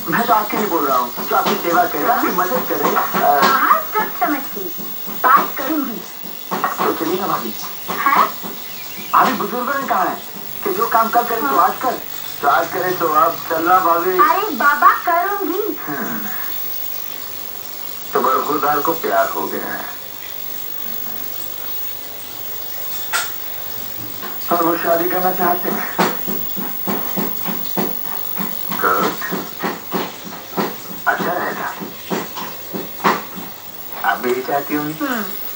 मैं तो आपके लिए बोल रहा हूँ, जो आपकी सेवा करे, आपकी मदद करे। हाँ, सब समझ गई, बात करूंगी। तो चलिए ना भाभी। है? अभी बुजुर्गों ने कहा है कि जो काम कल करे तो आज कर, तो आज करे तो अब चलना भाभी। अरे बाबा करूंगी। तो बरखुरदार को प्यार हो गया है और वो शादी करना चाहते हैं। गुड, अच्छा रहेगा। आप भी चाहती होंगी।